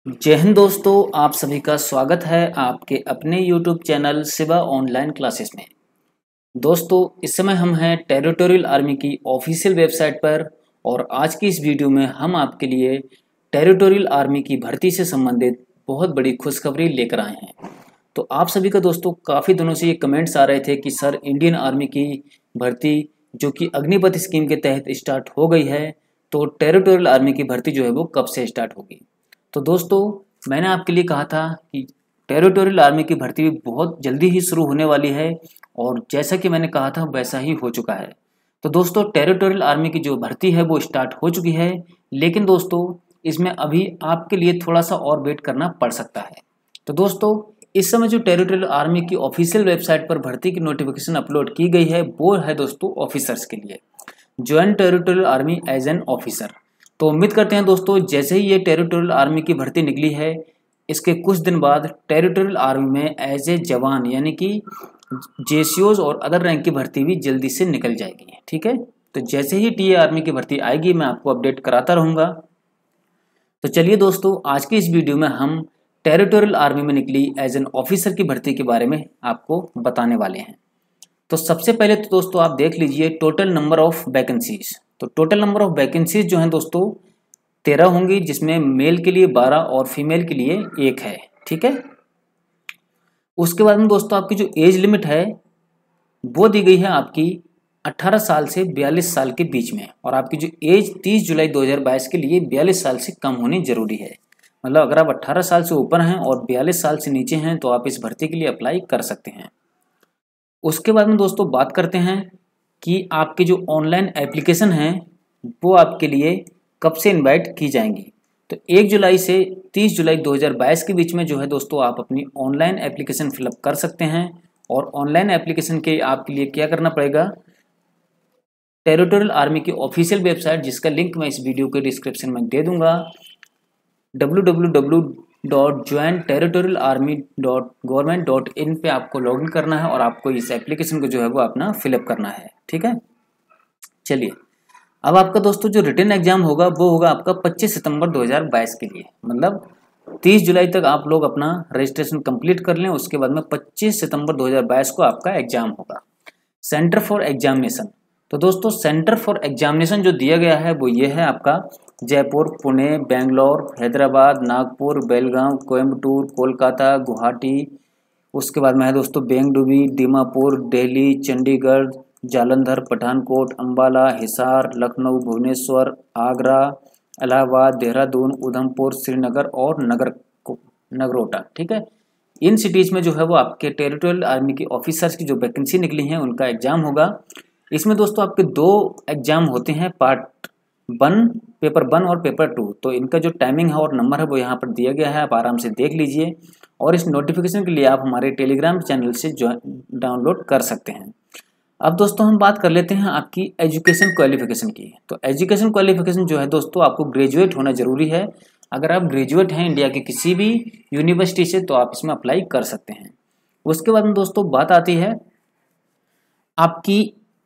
जय हिंद दोस्तों, आप सभी का स्वागत है आपके अपने YouTube channel Shiva online classes में। दोस्तों, इस समय हम हैं टेरिटोरियल आर्मी की ऑफिशियल वेबसाइट पर और आज की इस वीडियो में हम आपके लिए टेरिटोरियल आर्मी की भर्ती से संबंधित बहुत बड़ी खुशखबरी लेकर आए हैं। तो आप सभी का दोस्तों काफ़ी दिनों से ये कमेंट्स आ रहे थे कि सर इंडियन आर्मी की भर्ती जो कि अग्निपथ स्कीम के तहत स्टार्ट हो गई है, तो टेरिटोरियल आर्मी की भर्ती जो है वो कब से स्टार्ट होगी। तो दोस्तों, मैंने आपके लिए कहा था कि टेरिटोरियल आर्मी की भर्ती भी बहुत जल्दी ही शुरू होने वाली है और जैसा कि मैंने कहा था वैसा ही हो चुका है। तो दोस्तों, टेरिटोरियल आर्मी की जो भर्ती है वो स्टार्ट हो चुकी है, लेकिन दोस्तों इसमें अभी आपके लिए थोड़ा सा और वेट करना पड़ सकता है। तो दोस्तों, इस समय जो टेरिटोरियल आर्मी की ऑफिशियल वेबसाइट पर भर्ती की नोटिफिकेशन अपलोड की गई है वो है दोस्तों ऑफिसर्स के लिए, join territorial army as an officer. तो उम्मीद करते हैं दोस्तों जैसे ही ये टेरिटोरियल आर्मी की भर्ती निकली है, इसके कुछ दिन बाद टेरिटोरियल आर्मी में एज ए जवान यानी कि जेसीओज और अदर रैंक की भर्ती भी जल्दी से निकल जाएगी। ठीक है, तो जैसे ही टीए आर्मी की भर्ती आएगी मैं आपको अपडेट कराता रहूँगा। तो चलिए दोस्तों, आज की इस वीडियो में हम टेरिटोरियल आर्मी में निकली एज एन ऑफिसर की भर्ती के बारे में आपको बताने वाले हैं। तो सबसे पहले तो दोस्तों आप देख लीजिए टोटल नंबर ऑफ वैकेंसीज। तो टोटल नंबर ऑफ वैकेंसीज जो हैं दोस्तों 13 होंगी, जिसमें मेल के लिए 12 और फीमेल के लिए 1 है। ठीक है, उसके बाद में दोस्तों आपकी जो एज लिमिट है वो दी गई है आपकी 18 साल से 42 साल के बीच में, और आपकी जो एज 30 जुलाई 2022 के लिए 42 साल से कम होनी जरूरी है। मतलब अगर आप 18 साल से ऊपर हैं और 42 साल से नीचे हैं तो आप इस भर्ती के लिए अप्लाई कर सकते हैं। उसके बाद में दोस्तों बात करते हैं कि आपके जो ऑनलाइन एप्लीकेशन हैं वो आपके लिए कब से इनवाइट की जाएंगी। तो 1 जुलाई से 30 जुलाई 2022 के बीच में जो है दोस्तों आप अपनी ऑनलाइन एप्लीकेशन फिलअप कर सकते हैं। और ऑनलाइन एप्लीकेशन के आपके लिए क्या करना पड़ेगा, टेरिटोरियल आर्मी की ऑफिशियल वेबसाइट जिसका लिंक मैं इस वीडियो के डिस्क्रिप्शन में दे दूंगा, www.jointerritorialarmy.government.in पे आपको लॉगिन करना है और आपको इस एप्लीकेशन को जो है वो अपना फिलअप करना है। ठीक है, चलिए अब आपका दोस्तों जो रिटन एग्जाम होगा वो होगा आपका 25 सितंबर 2022 के लिए। मतलब 30 जुलाई तक आप लोग अपना रजिस्ट्रेशन कंप्लीट कर लें, उसके बाद में 25 सितंबर 2022 को आपका एग्जाम होगा। सेंटर फॉर एग्जामिनेशन, तो दोस्तों सेंटर फॉर एग्जामिनेशन जो दिया गया है वो ये है आपका जयपुर, पुणे, बेंगलोर, हैदराबाद, नागपुर, बेलगांव, कोयम्बटूर, कोलकाता, गुवाहाटी, उसके बाद में है दोस्तों बेंगलुरु, दीमापुर, दिल्ली, चंडीगढ़, जालंधर, पठानकोट, अंबाला, हिसार, लखनऊ, भुवनेश्वर, आगरा, इलाहाबाद, देहरादून, उधमपुर, श्रीनगर और नगरोटा। ठीक है, इन सिटीज़ में जो है वो आपके टेरिटोरियल आर्मी की ऑफिसर्स की जो वैकेंसी निकली हैं उनका एग्जाम होगा। इसमें दोस्तों आपके 2 एग्जाम होते हैं, पार्ट 1 पेपर 1 और पेपर 2। तो इनका जो टाइमिंग है और नंबर है वो यहाँ पर दिया गया है, आप आराम से देख लीजिए और इस नोटिफिकेशन के लिए आप हमारे टेलीग्राम चैनल से डाउनलोड कर सकते हैं। अब दोस्तों हम बात कर लेते हैं आपकी एजुकेशन क्वालिफिकेशन की। तो एजुकेशन क्वालिफिकेशन जो है दोस्तों आपको ग्रेजुएट होना जरूरी है। अगर आप ग्रेजुएट हैं इंडिया के किसी भी यूनिवर्सिटी से तो आप इसमें अप्लाई कर सकते हैं। उसके बाद में दोस्तों बात आती है आपकी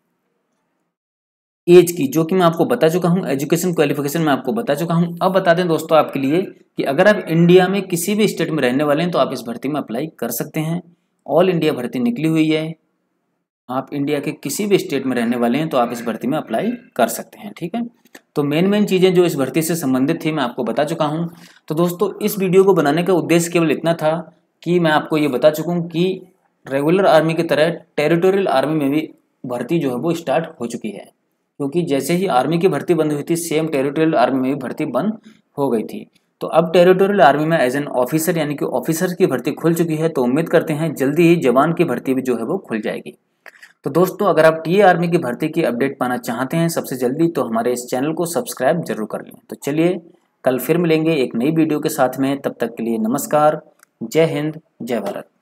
एज की, जो कि मैं आपको बता चुका हूं, एजुकेशन क्वालिफिकेशन मैं आपको बता चुका हूं। अब बता दें दोस्तों आपके लिए कि अगर आप इंडिया में किसी भी स्टेट में रहने वाले हैं तो आप इस भर्ती में अप्लाई कर सकते हैं। ऑल इंडिया भर्ती निकली हुई है, आप इंडिया के किसी भी स्टेट में रहने वाले हैं तो आप इस भर्ती में अप्लाई कर सकते हैं। ठीक है, तो मेन चीज़ें जो इस भर्ती से संबंधित थी मैं आपको बता चुका हूं। तो दोस्तों इस वीडियो को बनाने का उद्देश्य केवल इतना था कि मैं आपको ये बता चुका हूं कि रेगुलर आर्मी की तरह टेरिटोरियल आर्मी में भी भर्ती जो है वो स्टार्ट हो चुकी है, क्योंकि जैसे ही आर्मी की भर्ती बंद हुई थी सेम टेरिटोरियल आर्मी में भी भर्ती बंद हो गई थी। तो अब टेरिटोरियल आर्मी में एज एन ऑफिसर यानी कि ऑफिसर की भर्ती खुल चुकी है, तो उम्मीद करते हैं जल्दी ही जवान की भर्ती भी जो है वो खुल जाएगी। तो दोस्तों अगर आप टीए आर्मी की भर्ती की अपडेट पाना चाहते हैं सबसे जल्दी तो हमारे इस चैनल को सब्सक्राइब जरूर कर लें। तो चलिए कल फिर मिलेंगे एक नई वीडियो के साथ में, तब तक के लिए नमस्कार, जय हिंद, जय भारत।